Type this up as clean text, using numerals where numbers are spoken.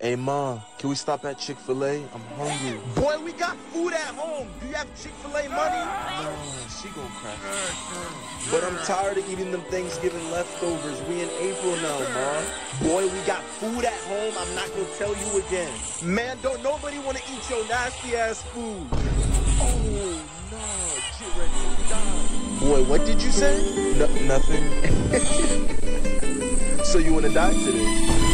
Hey, Ma, can we stop at Chick-fil-A? I'm hungry. Boy, we got food at home. Do you have Chick-fil-A money? No, she gon' crash. But I'm tired of eating them Thanksgiving leftovers. We in April now, Ma. Boy, we got food at home. I'm not gonna tell you again. Man, don't nobody want to eat your nasty-ass food. Oh, no, get ready to die. Boy, what did you say? Nothing. So you wanna die today?